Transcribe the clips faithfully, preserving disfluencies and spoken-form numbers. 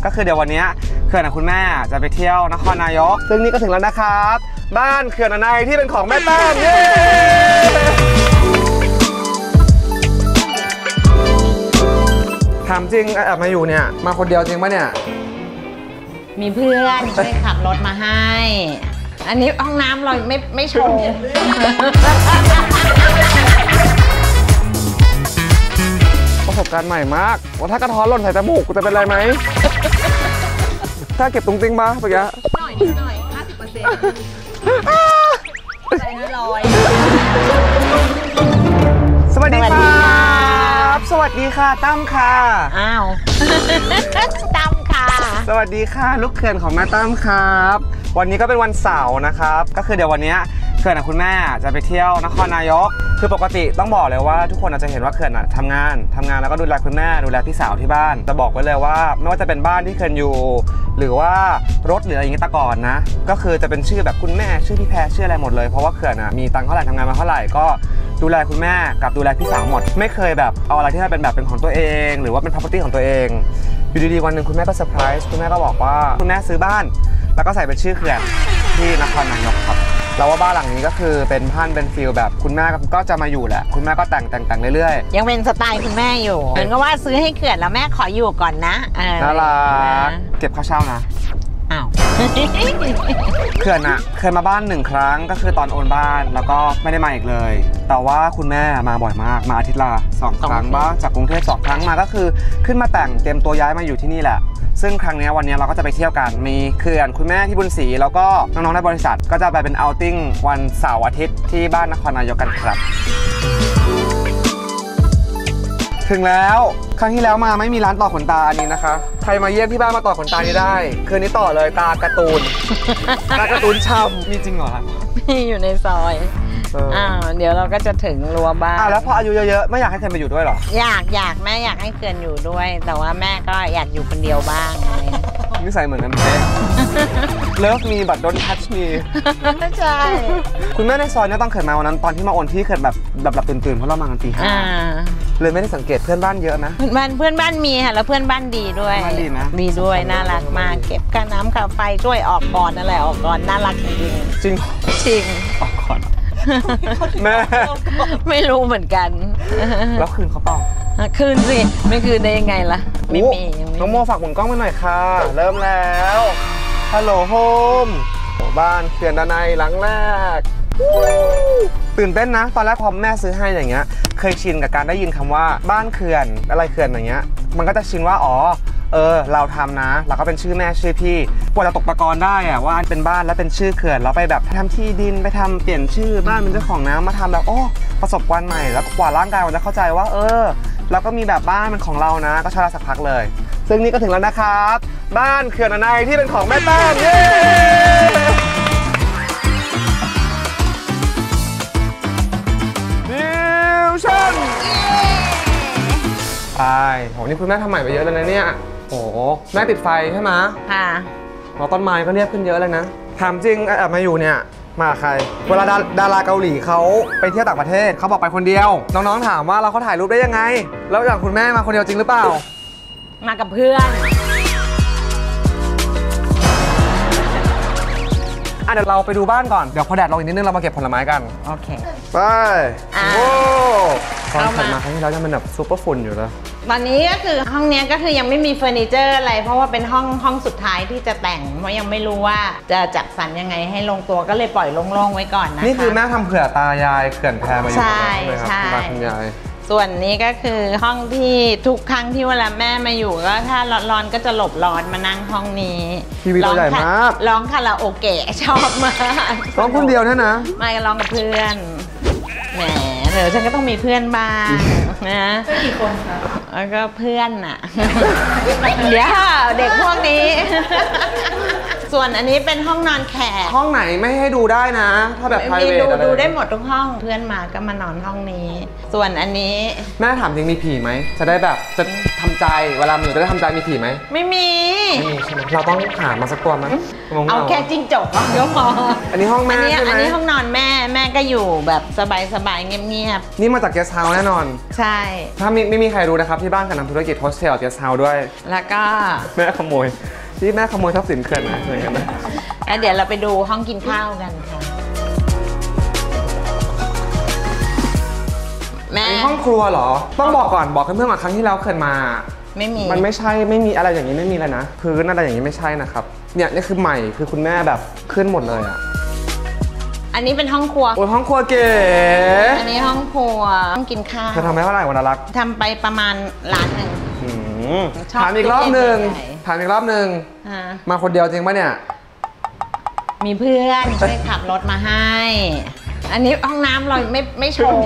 ก็คือเดี๋ยววันนี้เขื่อนคุณแม่จะไปเที่ยวนครนายกซึ่งนี่ก็ถึงแล้วนะครับบ้านเขื่อนอนนัยที่เป็นของแม่แต้มเย้ถามจริงแอบมาอยู่เนี่ยมาคนเดียวจริงปะเนี่ยมีเพื่อนช่วยขับรถมาให้อันนี้ห้องน้ำเราไม่ไม่โชว์ประสบการณ์ใหม่มากว่าถ้ากระท้อนหล่นใส่จมูกจะเป็นไรไหมถ้าเก็บตุ้งติ้งมาเมื่อกี้หน่อยนิดหน่อยห้าสิบเปอร์เซ็นต์ใจละร้อยสวัสดีครับสวัสดีค่ะตั้มค่ะอ้าวตั้มค่ะสวัสดีค่ะลูกเขื่อนของแม่ตั้มครับวันนี้ก็เป็นวันเสาร์นะครับก็คือเดี๋ยววันนี้เขื่อนคุณแม่จะไปเที่ยวนครนายกคือปกติต้องบอกเลยว่าทุกคนอาจจะเห็นว่าเขื่อนทำงานทำงานแล้วก็ดูแลคุณแม่ดูแลพี่สาวที่บ้านจะบอกไว้เลยว่าไม่ว่าจะเป็นบ้านที่เขื่อนอยู่หรือว่ารถหรืออะไรอย่างนี้ตะก่อนนะก็คือจะเป็นชื่อแบบคุณแม่ชื่อพี่แพรชื่ออะไรหมดเลยเพราะว่าเขื่อนมีตังค์เท่าไหร่ทำงานมาเท่าไหร่ก็ดูแลคุณแม่กับดูแลพี่สาวหมดไม่เคยแบบเอาอะไรที่มันเป็นแบบเป็นของตัวเองหรือว่าเป็น property ของตัวเองอยู่ดีๆวันหนึ่งคุณแม่ก็เซอร์ไพรส์คุณแม่ก็บอกว่าคุณแม่ซื้อบ้านแล้วก็ใส่เป็นชื่อเขื่อนที่นครนายกครับเราว่าบ้านหลังนี้ก็คือเป็นบ้านเป็นฟิลแบบคุณแม่ก็จะมาอยู่แหละคุณแม่ก็แต่งแต่งแต่งเรื่อยๆยังเป็นสไตล์คุณแม่อยู่เหมือนกับว่าซื้อให้เขื่อนแล้วแม่ขออยู่ก่อนนะน่ารักเก็บค่าเช่านะอ้าวเขื่อนอะเคยมาบ้านหนึ่งครั้งก็คือตอนโอนบ้านแล้วก็ไม่ได้มาอีกเลยแต่ว่าคุณแม่มาบ่อยมากมาอาทิตย์ละสองครั้งบ้างจากกรุงเทพสองครั้งมาก็คือขึ้นมาแต่งเตรียมตัวย้ายมาอยู่ที่นี่แหละซึ่งครั้งนี้วันนี้เราก็จะไปเที่ยวกันมีเขื่อนคุณแม่ที่บุญศรีแล้วก็น้องๆในบริษัทก็จะไปเป็นเอาท์ติ้งวันเสาร์อาทิตย์ที่บ้านนครนายกกันครับถึงแล้วครั้งที่แล้วมาไม่มีร้านต่อขนตาอันนี้นะคะใครมาเยี่ยมที่บ้านมาต่อขนตานี้ได้คืนนี้ต่อเลยตาการ์ตูนตาการ์ตูนช่ำมีจริงเหรอครับมีอยู่ในซอยอ้าวเดี๋ยวเราก็จะถึงรั้วบ้านอ้าวแล้วพออายุเยอะๆไม่อยากให้เขื่อนไปอยู่ด้วยหรออยากอยากแม่อยากให้เขื่อนอยู่ด้วยแต่ว่าแม่ก็อยากอยู่คนเดียวบ้างอะไรนิสัยเหมือนกันแม่เลิฟมีบัตรโดนทัชมีใช่คุณแม่ในซอยเนี่ยต้องเขื่อนมาวันนั้นตอนที่มาโอนที่เขื่อนแบบหลับๆตื่นๆเพราะเรามากันตีห้าเลยไม่ได้สังเกตเพื่อนบ้านเยอะนะเพื่อนบ้านเพื่อนบ้านมีค่ะแล้วเพื่อนบ้านดีด้วยดีนะดีด้วยน่ารักมากเก็บค่าน้ำค่าไฟช่วยออกก่อนนั่นแหละออกก่อนน่ารักจริงจริงจริงออกก่อนแม่ไม่รู้เหมือนกันแล้วคืนเขาเปล่าคืนสิไม่คืนได้ยังไงล่ะไม่มีน้องโมฝากหมุนกล้องมาหน่อยค่ะเริ่มแล้วฮัลโหลโฮมบ้านเขื่อนด้านในหลังแรกตื่นเต้นนะตอนแรกพอแม่ซื้อให้อย่างเงี้ยเคยชินกับการได้ยินคำว่าบ้านเขื่อนอะไรเขื่อนอย่างเงี้ยมันก็จะชินว่าอ๋อเออเราทำนะแล้วก็เป็นชื่อแม่ชื่อพี่กว่าจะตกตะกอนได้อะว่าเป็นบ้านแล้วเป็นชื่อเขื่อนแล้วไปแบบทำที่ดินไปทำเปลี่ยนชื่อบ้านเป็นเจ้าของน้ำมาทำแบบโอ้ประสบการณ์ใหม่แล้วกว่าร่างกายมันจะเข้าใจว่าเออเราก็มีแบบบ้านเป็นของเรานะก็ใช้เวลาสักพักเลยซึ่งนี่ก็ถึงแล้วนะครับบ้านเขื่อนอนนัยที่เป็นของแม่แต้มเย้ดิวชั่นไปโหนี่คุณแม่ทำใหม่ไปเยอะแล้วนะเนี่ยโอ้แม่ติดไฟใช่ไหมค่ะเราต้นไม้ก็เรียบขึ้นเยอะเลยนะถามจริงแอบมาอยู่เนี่ยมาใครเวลาดาราเกาหลีเขาไปเที่ยวต่างประเทศเขาบอกไปคนเดียวน้องๆถามว่าเราเขาถ่ายรูปได้ยังไงแล้วอย่างคุณแม่มาคนเดียวจริงหรือเปล่ามากับเพื่อนอ่ะเดี๋ยวเราไปดูบ้านก่อนเดี๋ยวพอแดดลงอีกนิดนึงเรามาเก็บผลไม้กันโอเคไปโอ้ตอนถัดมาครั้งที่แล้วยังเป็นแบบซุปเปอร์ฝุ่นอยู่เลยตอนนี้ก็คือห้องนี้ก็คือยังไม่มีเฟอร์นิเจอร์อะไรเพราะว่าเป็นห้องห้องสุดท้ายที่จะแต่งเพราะยังไม่รู้ว่าจะจัดสรรยังไงให้ลงตัวก็เลยปล่อยโล่งๆไว้ก่อนนะคะนี่คือแม่ทำเผื่อตายายเขื่อนแพมาอยู่ใช่ใช่คุณยายส่วนนี้ก็คือห้องที่ทุกครั้งที่เวลาแม่มาอยู่ก็ถ้าร้อนๆก็จะหลบร้อนมานั่งห้องนี้ทีวีตัวใหญ่มากร้องคาราโอเกะชอบมากร้องคนเดียวเนี่ยนะไม่ก็ร้องกับเพื่อนแหมเดี๋ยวฉันก็ต้องมีเพื่อนบ้างนะกี่คนคะแล้วก็เพื่อนน่ะเดี๋ยวเด็กพวกนี้ส่วนอันนี้เป็นห้องนอนแขกห้องไหนไม่ให้ดูได้นะ ถ้าแบบ private ดูอะไรดูได้หมดทุกห้องเพื่อนมาก็มานอนห้องนี้ ส่วนอันนี้แม่ถามจริงมีผีไหมจะได้แบบจะทำใจเวลาหนูจะได้ทำใจมีผีไหมไม่มีไม่มีใช่ไหมเราต้องหามาสักตัวไหมเอาแค่จิ้งจกก็พออันนี้ห้องแม่ใช่ไหมอันนี้ห้องนอนแม่แม่ก็อยู่แบบสบายๆเงียบๆนี่มาจากเกสต์เฮาส์แน่นอนใช่ถ้าไม่ไม่มีใครรู้นะครับที่บ้านกันทำธุรกิจโฮสเทลเกสต์เฮาส์ด้วยแล้วก็แม่ขโมยที่แม่ขโมยทรัพย์สินเขื่อนนะเหมือนกันนะแล้วเดี๋ยวเราไปดูห้องกินข้าวกันค่ะแม่ห้องครัวเหรอต้องบอกก่อนบอกเพื่อนๆว่าครั้งที่แล้วเคยมาไม่มีมันไม่ใช่ไม่มีอะไรอย่างนี้ไม่มีเลยนะพื้นอะไรอย่างนี้ไม่ใช่นะครับเนี่ยนี่คือใหม่คือคุณแม่แบบขึ้นหมดเลยอ่ะอันนี้เป็นห้องครัวโอ้ยห้องครัวเก๋อันนี้ห้องครัวห้องกินข้าวเธอทำได้เท่าไหร่วันละรักทำไปประมาณล้านหนึ่งถามอีกรอบหนึ่งถามอีกรอบหนึ่งมาคนเดียวจริงปะเนี่ยมีเพื่อนช่วยขับรถมาให้อันนี้ห้องน้ำเราไม่ไม่โชว์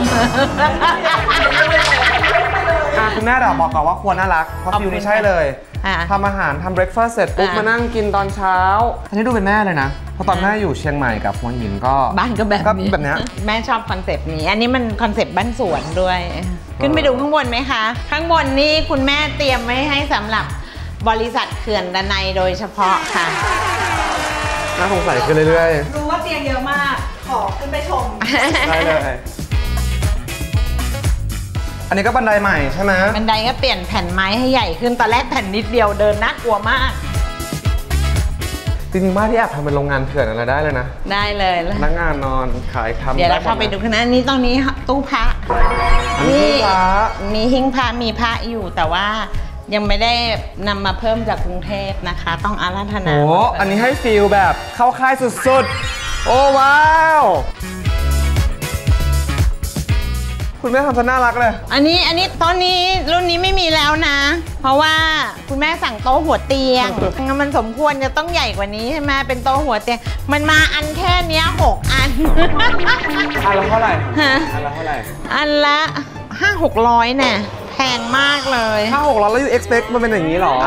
คุณแม่เราบอกก่อนว่าครัวน่ารักเพราะฟิวนี่ใช่เลยทำอาหารทำเบรคฟาสต์เสร็จปุ๊บมานั่งกินตอนเช้าอันนี้ดูเป็นแม่เลยนะเพราะตอนแม่อยู่เชียงใหม่กับหัวหินก็บ้านก็แบบนี้แบบนี้แม่ชอบคอนเซปต์นี้อันนี้มันคอนเซปต์บ้านสวนด้วยขึ้นไปดูข้างบนไหมคะข้างบนนี่คุณแม่เตรียมไว้ให้สำหรับบริษัทเขื่อนดนัยโดยเฉพาะค่ะน่าสงสัยขึ้นเรื่อยๆรู้ว่าเตียงเยอะมากขอขึ้นไปชมได้เลยอันนี้ก็บันไดใหม่ใช่ไหมบันไดก็เปลี่ยนแผ่นไม้ให้ใหญ่ขึ้นตอนแรกแผ่นนิดเดียวเดินน่ากลัวมากจริงๆบ้านที่แอบทำเป็นโรงงานเถื่อนอะไรได้เลยนะได้เลยพนักงานนอนขายทำเดี๋ยวเราเข้าไปดูกันนะนี้ตรงนี้ตู้พระนี่มีหิ้งพระมีพระอยู่แต่ว่ายังไม่ได้นำมาเพิ่มจากกรุงเทพนะคะต้องอาราธนาโอ้อันนี้ให้ฟีลแบบเข้าค่ายสุดๆโอ้ว้าวคุณแม่ทำซะน่ารักเลยอันนี้อันนี้ตอนนี้รุ่นนี้ไม่มีแล้วนะเพราะว่าคุณแม่สั่งโต๊ะหัวเตียงมันสมควรจะต้องใหญ่กว่านี้ใช่ไหมเป็นโต๊ะหัวเตียงมันมาอันแค่นี้หกอันอันละเท่าไหร่อันละเท่าไหร่อันละห้าหกร้อยเนี่ยแพงมากเลยห้าหกร้อยแล้วยู expect มันเป็นอย่างนี้หรอ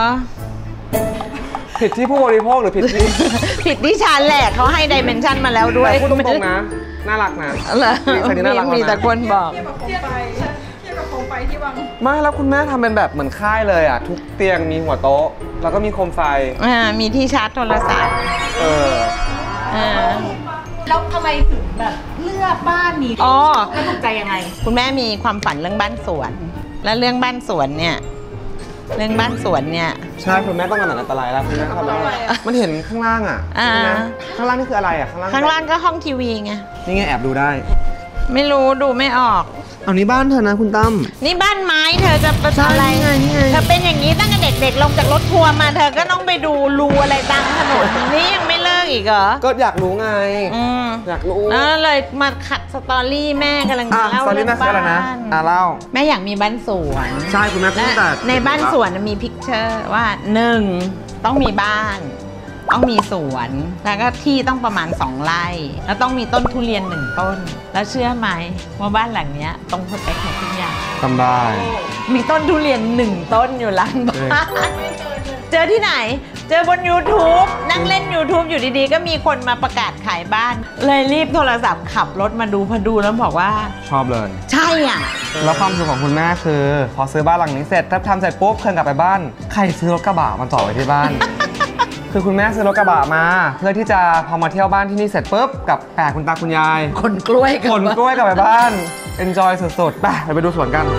ผิดที่ผู้บริโภคหรือผิดที่ผิดที่ฉันแหละเขาให้ดิเมนชันมาแล้วด้วยพูดตรงๆนะน่ารักนะเหรอมีแต่คนบอกเทียบกับโคมไฟเทียบกับโคมไฟที่วางไม่แล้วคุณแม่ทำเป็นแบบเหมือนค่ายเลยอ่ะทุกเตียงมีหัวโต๊ะแล้วก็มีโคมไฟอ่ามีที่ชาร์จโทรศัพท์เอออ่าแล้วทำไมถึงแบบเลือกบ้านนี้อ๋อแล้วถูกใจยังไงคุณแม่มีความฝันเรื่องบ้านสวนและเรื่องบ้านสวนเนี่ยเรื่องบ้านสวนเนี่ยใช่คุณแม่ต้องการอันตรายแล้วคุณแม่ทำอะไรมันเห็นข้างล่างอ่ะข้างล่างนี่คืออะไรอ่ะข้างล่างข้างล่างก็ห้องทีวีไงนี่ไงแอบดูได้ไม่รู้ดูไม่ออกเอานี่บ้านเธอนะคุณตั้มนี่บ้านไม้เธอจะเป็นอะไรเธอเป็นอย่างนี้ตั้งแต่เด็กๆลงจากรถทัวร์มาเธอก็ต้องไปดูรูอะไรตามถนนนี่ยังไม่เลิกอีกเหรอก็อยากรู้ไงอยากรู้แล้วเลยมาขัดสตอรี่แม่กำลังจะเล่าเรื่องบ้านอ่ะเล่าแม่อยากมีบ้านสวนใช่คุณแม่พูดแต่ในบ้านสวนมีพิกเจอร์ว่าหนึ่งต้องมีบ้านต้องมีสวนแล้วก็ที่ต้องประมาณสองไร่แล้วต้องมีต้นทุเรียนหนึ่งต้นแล้วเชื่อไหมว่าบ้านหลังนี้ตรงสเปคของทุกอย่างทำได้มีต้นทุเรียนหนึ่งต้นอยู่หลังบ้านเจอที่ไหนเจอบน ยูทูบ นั่งเล่น ยูทูบ อยู่ดีๆก็มีคนมาประกาศขายบ้านเลยรีบโทรศัพท์ขับรถมาดูพอดูแล้วบอกว่าชอบเลยใช่อ่ะแล้วความสุขของคุณแม่คือพอซื้อบ้านหลังนี้เสร็จถ้าทำเสร็จปุ๊บเคลื่อนกลับไปบ้านใครซื้อรถกระบะมาจอดไว้ที่บ้านคือคุณแม่ซื้อรถกระบะมาเพื่อที่จะพอมาเที่ยวบ้านที่นี่เสร็จปุ๊บกับแปะคุณตาคุณยายขนกล้วยขนกล้วยกลับไปบ้าน enjoy สุดๆไปไปดูสวนกัน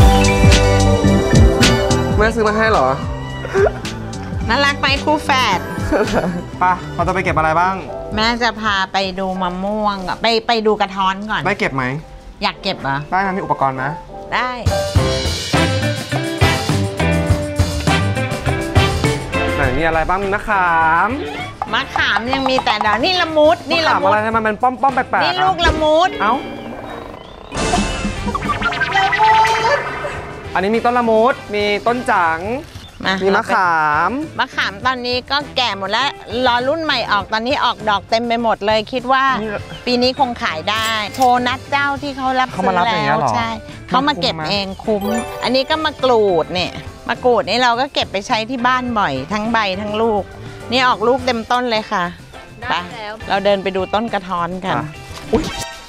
แม่ซื้อมาให้เหรอน่ารักไหมคู่แฝดป่ะเขาจะไปเก็บอะไรบ้างแม่จะพาไปดูมะม่วงไปไปดูกระท้อนก่อนได้เก็บไหมอยากเก็บเหรอได้นะมีอุปกรณ์ไหมได้มีอะไรบ้างมีมะขามมะขามยังมีแต่เดี๋ยวนี่ละมุดนี่ละมุดอะไรมันเป็นป้อมๆแปลกๆนี่ลูกละมุดเอ้าอันนี้มีต้นละมุดมีต้นจังมีมะขามมะขามตอนนี้ก็แก่หมดแล้วรอรุ่นใหม่ออกตอนนี้ออกดอกเต็มไปหมดเลยคิดว่าปีนี้คงขายได้โทรนัดเจ้าที่เขารับซื้อแล้วใช่เขามาเก็บเองคุ้มอันนี้ก็มะกรูดเนี่ยมะกรูดนี่เราก็เก็บไปใช้ที่บ้านบ่อยทั้งใบทั้งลูกนี่ออกลูกเต็มต้นเลยค่ะได้แล้วเราเดินไปดูต้นกระท้อนกันอุ๊ย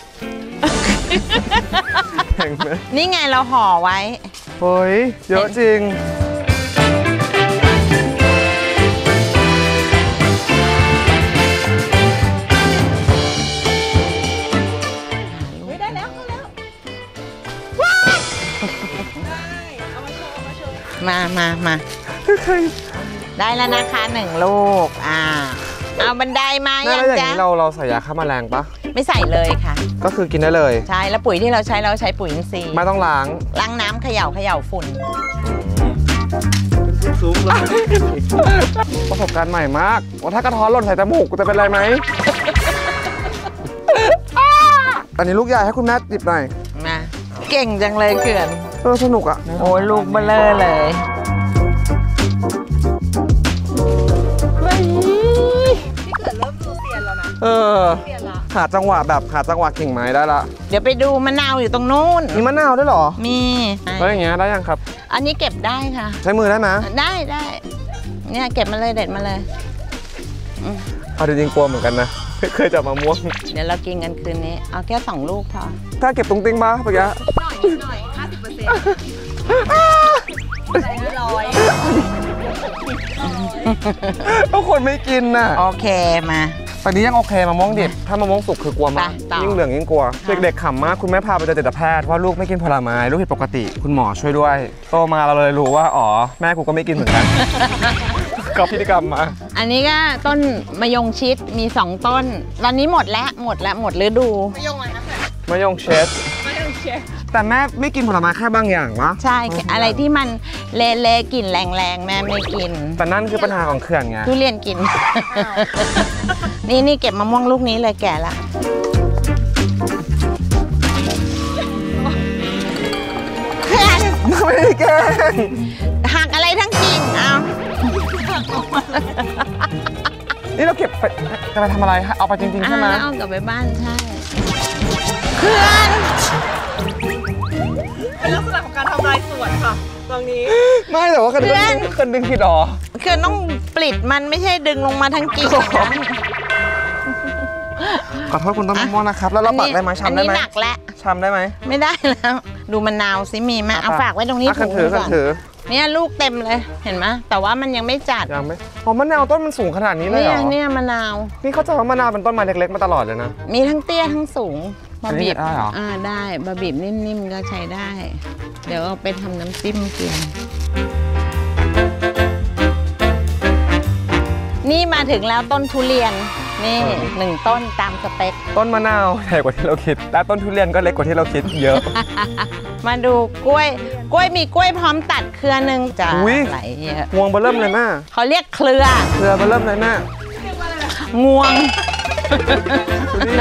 เห็นไหมนี่ไงเราห่อไว้เฮ้ยเยอะจริงได้แล้วก็แล้วมามามาได้แล้วนะคะหนึ่งลูกอ่าเอาบันไดมาแม่ยัแล้วงอย่างจ๊ะนี้เราเราใส่ยาฆ่าแมลงปะไม่ใส่เลยค่ะก็คือกินได้เลยใช่แล้วปุ๋ยที่เราใช้เราใช้ปุ๋ยอินทรีย์ไม่ต้องล้างล้างน้ำเขย่าเขย่าฝุ่นสูงเลยประสบการณ์ใหม่มากว่าถ้ากระท้อนหล่นใส่จมูกกูจะเป็นไรไหม อันนี้ลูกใหญ่ให้คุณแม่จิบหน่อยมาเก่งจังเลยเขื่อนเออสนุกอ่ะโอ้ยลูกเบลเลอร์เลยเฮ้ยพี่เกิดเริ่มดูเปลี่ยนแล้วนะเออเปลี่ยนละหาจังหวะแบบหาจังหวะกิ่งไม้ได้ละเดี๋ยวไปดูมะนาวอยู่ตรงนู้นมีมะนาวด้วยเหรอมีแล้วอย่างเงี้ยได้ยังครับอันนี้เก็บได้ค่ะใช้มือได้ไหมได้ได้เนี่ยเก็บมาเลยเด็ดมาเลยอืมเอาจริงๆกลัวเหมือนกันนะไม่เคยจับมะม่วงเดี๋ยวเรากินกันคืนนี้ เอาแค่สองลูกพอถ้าเก็บตรงติ้งบ้าเมื่อกี้หน่อยนิดหน่อยห้าสิบเปอร์เซ็นต์ใส่ร้อยทุกคนไม่กินน่ะโอเคมาตอนนี้ยังโอเคมะม่วงดิบถ้ามะม่วงสุกคือกลัวมากไปต่อยิ่งเหลืองยิ่งกลัว เด็กๆขำมากคุณแม่พาไปเจอจิตแพทย์ว่าลูกไม่กินผลไม้ลูกผิดปกติคุณหมอช่วยด้วยโตมาเราเลยรู้ว่าอ๋อแม่กูก็ไม่กินเหมือนกัน ก็พิธีกรรมมาอันนี้ก็ต้นมะยงชิดมีสองต้น ตอนนี้หมดแล้วหมดแล้วหมดฤดูไม่ยงเลยนะคะมะยงเชสไม่ยงเชฟแต่แม่ไม่กินผลไม้แค่บางอย่างวะใช่อะไรที่มันเละๆกลิ่นแรงๆแม่ไม่กินแต่นั่นคือปัญหาของเขื่อนไงทุเรียนกิน นี่นี่เก็บมะม่วงลูกนี้เลยแก่ละเพื่อนไม่ได้แกล้งหักอะไรทั้งกิ่งเอานี่เราเก็บไปจะไปทำอะไรเอาไปจริงๆใช่ไหมอ่าแล้วเอากลับไปบ้านใช่เพื่อนเป็นลักษณะของการทำลายสวนค่ะตรงนี้ไม่แต่ว่าคันดึงคันดึงผิดหรอคือต้องปลิดมันไม่ใช่ดึงลงมาทั้งกิ่งนะขอโทษคุณต้นมะม่วงนะครับ แล้วเราปักได้ไหมอันชำได้ไหมนี้หนักแล้วชำได้ไหมไม่ได้แล้ว ดูมะนาวสิมีไหมเอาฝากไว้ตรงนี้อ่ะคันถุงถือคัก่นอนถือเนี่ยลูกเต็มเลยเห็นไหมแต่ว่ามันยังไม่จัดยังไม่อ๋อมะนาวต้นมันสูงขนาดนี้เลยเนี่เหรยอเนี่ยมะนาวนี่เขาใจะว่ามะนาวเป็นต้นไม้เล็กๆมาตลอดเลยนะมีทั้งเตี้ยทั้งสูงอับะนนี้บีบได้เหรออ่าได้บะบีบนิ่มๆก็ใช้ได้ เดี๋ยวเอาไปทำน้ำจิ้มกินนี่มาถึงแล้วต้นทุเรียนนี่หนึ่งต้นตามสเปคต้นมะนาวใหญ่กว่าที่เราคิด และต้นทุเรียนก็เล็กกว่าที่เราคิดเยอะมาดูกล้วย กล้วยมีกล้วยพร้อมตัดเครือหนึ่งจะอุ๊ยไหลเยอะงวงเบอร์เริ่มเลยแม่เขาเรียกเครือเครือเบอร์เริ่มเลยแม่งวงดูดิ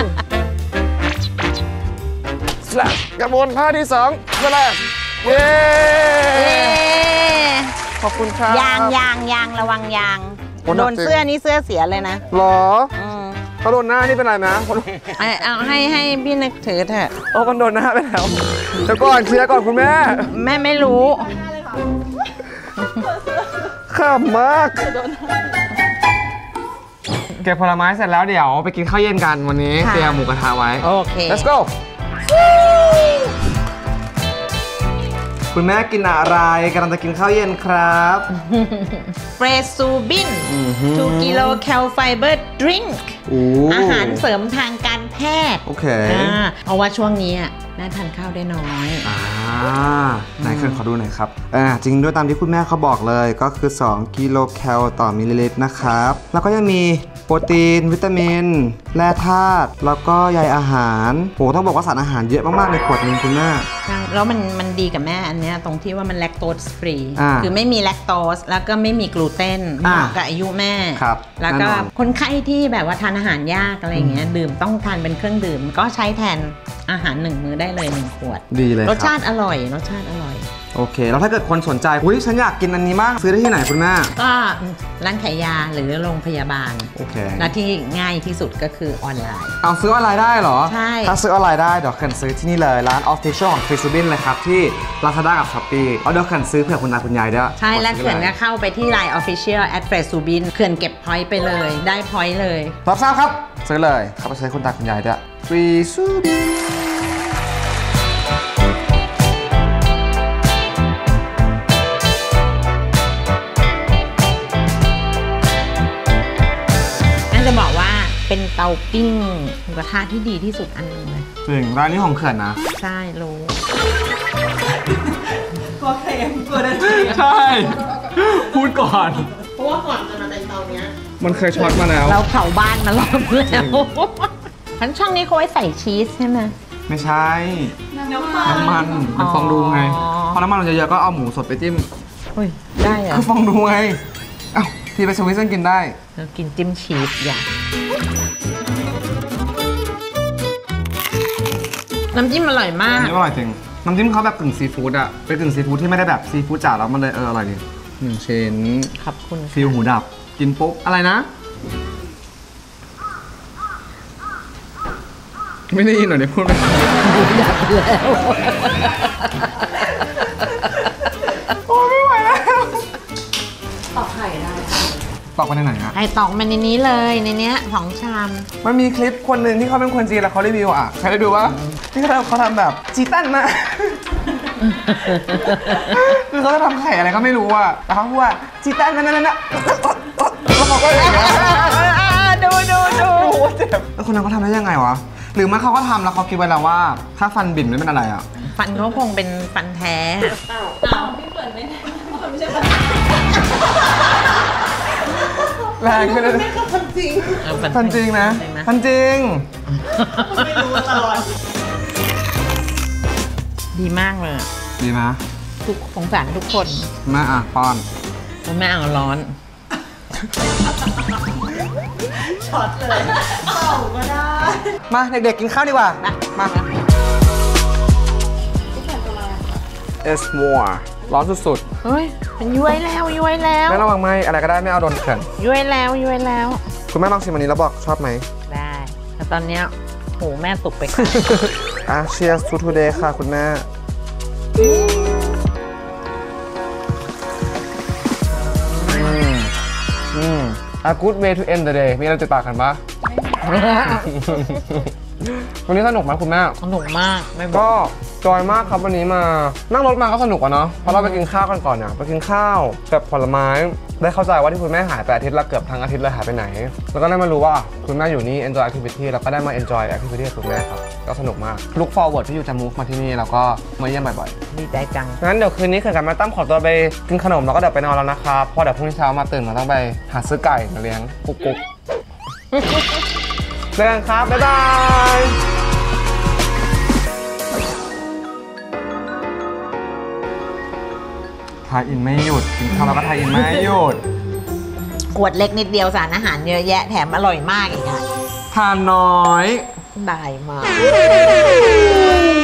สลับกระบวนท่าที่สองสลับเย้เย้ขอบคุณครับยางยางยางระวังยางโอ้หนักโดนจริงเสื้อนี่เสื้อเสียเลยนะหรออืมเขาโดนหน้านี่เป็นไรไหมคนเอาเอาให้ให้พี่นึกถือเถอะโอ้คนโดนหน้าไปแล้วเดี๋ยวก่อนเคลียร์ก่อนคุณแม่แม่ไม่รู้ขำมากเก็บผลไม้เสร็จแล้วเดี๋ยวไปกินข้าวเย็นกันวันนี้ค่ะเตรียมหมูกระทะไว้โอเค let's go คุณแม่กินอะไรกำลังจะกินข้าวเย็นครับเฟรซูบินอือหือทูกิโลแคลไฟเบอร์ดริงก์โอ้อาหารเสริมทางการแพทย์โอเคอ่าเพราะว่าช่วงนี้อะแม่ทานข้าวได้น้อยอ่าไหนเคยขอดูหน่อยครับอ่าจริงด้วยตามที่คุณแม่เขาบอกเลยก็คือ สอง กิโลแคลต่อมิลลิลิตรนะครับ แล้วก็ยังมีโปรตีน วิตามิน แร่ธาตุแล้วก็ใยอาหารโหต้องบอกว่าสารอาหารเยอะมากๆในขวดนึงคุณแม่ใช่แล้วมันมันดีกับแม่อันเนี้ยตรงที่ว่ามันแลคโตสฟรีอ่าคือไม่มีแลคโตสแล้วก็ไม่มีกลูเตนเหอ่ามาะกับอายุแม่ครับแล้วก็แน่นอนคนไข้ที่แบบว่าทานอาหารยากอะไรอย่างเงี้ยดื่มต้องทานเป็นเครื่องดื่ม ก็ใช้แทนอาหารหนึ่งมื้อได้เลยหนึ่งขวดดีเลยรสครัชาบติอร่อยรสชาติอร่อยโอเคแล้วถ้าเกิดคนสนใจอุ้ยฉันอยากกินอันนี้มากซื้อได้ที่ไหนคุณแม่ก็ร้านขายยาหรือโรงพยาบาลโอเคและที่ง่ายที่สุดก็คือออนไลน์เอาซื้อออนไลน์ได้เหรอใช่ถ้าซื้อออนไลน์ได้เดี๋ยวเคนซื้อที่นี่เลยร้าน Official ของ Frisubin เลยครับที่ Lazada กับ Shopee เอาเดี๋ยวเคนซื้อเผื่อคุณตาคุณยายด้วยใช่แล้วเขื่อนก็เข้าไปที่ ไลน์ Official at Frisubin เขื่อนเก็บพอยต์ไปเลยได้พอยต์เลยรับทราบครับซื้อเลยเข้าไปซื้อคุณตาคุณยายด้วย Frisubin จะบอกว่าเป็นเตาปิ้งหมูกระทะที่ดีที่สุดอันนึงเลยจริงร้านนี้ของเขื่อนนะใช่รู้กลัวเค็มกลัวนั่นใช่พูดก่อนเพราะว่าก่อนจะมาเป็นเตาเนี้ยมันเคยช็อตมาแล้วเราเผาบ้านมารอบแล้วทั้งช่องนี้เขาไว้ใส่ชีสใช่ไหมไม่ใช่น้ำมันน้ำมันมันฟองดูไงพอน้ำมันเราเยอะๆก็เอาหมูสดไปจิ้มได้เหรอคือฟองดูไงเอ้าที่ไปสวิตเซอร์กินได้เรากินจิ้มชีสอย่างน้ำจิ้มอร่อยมากน้ำจิ้มอร่อยจริงน้ำจิ้มเขาแบบกึ่งซีฟู้ดอะเป็นกึ่งซีฟู้ดที่ไม่ได้แบบซีฟู้ดจ๋าแล้วมันเลยเอออร่อยดีหนึ่งชิ้นขอบคุณฟิลหูดับกินปุ๊บอะไรนะไม่ได้ยินหน่อยเดี๋ยวพูดไปหูดับแล้วโอ้ไม่ไหวแล้วตอกไข่ได้ตอกไปในไหนอะไข่ตอกมาในนี้เลยในเนี้ยสองชามมันมีคลิปคนหนึ่งที่เขาเป็นคนจีนแล้วเขารีวิวอ่ะใครได้ดูวะที่เขาทำเขาทำแบบจีตันนะคือเขาจะทำไข่อะไรก็ไม่รู้อ่ะแต่เขาพูดว่าจีตันนั่นนั่นนั่นแล้วเขาก็ดูดูดูเจ็บแล้วคนนั้นเขาทำได้ยังไงวะหรือมันเขาก็ทำแล้วเขาคิดไว้แล้วว่าถ้าฟันบิ่นไม่เป็นอะไรอ่ะฟันเขาคงเป็นฟันแท้อ้าวอ้าวพี่เปิดไม่ได้ไม่ใช่ฟันแรงขึ้นเลยฟันจริงฟันจริงนะฟันจริงไม่รู้ตลอดดีมากเลยดีไหมทุกสงสารทุกคนแม่อ่ะป้อนแม่เอาร้อนช็อตเลยเป่าก็ได้มาเด็กๆกินข้าวดีกว่ามาเอสมัวร้อนสุดๆเฮ้ยมันย้วยแล้วย้วยแล้วไม่ระวังไหมอะไรก็ได้ไม่เอาโดนเขื่อนย้วยแล้วย้วยแล้วคุณแม่ลองชิมอันนี้แล้วบอกชอบไหมได้แต่ตอนเนี้ยโหแม่ตกไปอ่ะเชียร์ทูทูเดย์ค่ะคุณแม่อืมอืม a good way to end the day มีอะไรติดปากกันปะวันนี้สนุกไหมคุณแม่สนุกมากก็จอยมากครับวันนี้มานั่งรถมาก็สนุกอะเนาะเพราะเราไปกินข้าวกันก่อนเนี่ยไปกินข้าวแบบผลไม้ได้เข้าใจว่าที่คุณแม่หายไปอาทิตย์ละเกือบทั้งอาทิตย์เลยหายไปไหนแล้วก็ได้มารู้ว่าคุณแม่อยู่นี่ enjoy activity แล้วก็ได้มา enjoy activity กับคุณแม่ครับก็สนุกมาก look forward ที่อยู่จะ move มาที่นี่แล้วก็มาเยี่ยมบ่อยๆดีใจจังงั้นเดี๋ยวคืนนี้เขื่อนกับแม่ตั้มขอตัวไปกินขนมแล้วก็เดี๋ยวไปนอนแล้วนะครับเพราะเดี๋ยวพรุ่งนี้เช้ามาตื่นมาต้องไปหาซื้อไก่มาเลี้ยงกุ๊กกุ๊กเจอกันครับบ๊ายบายทายอินไม่หยุดกินข้าวแล้วก็ทายอินไม่หยุดขวดเล็กนิดเดียวสารอาหารเยอะแยะแถมอร่อยมากอีกค่ะทานน้อยได้มาก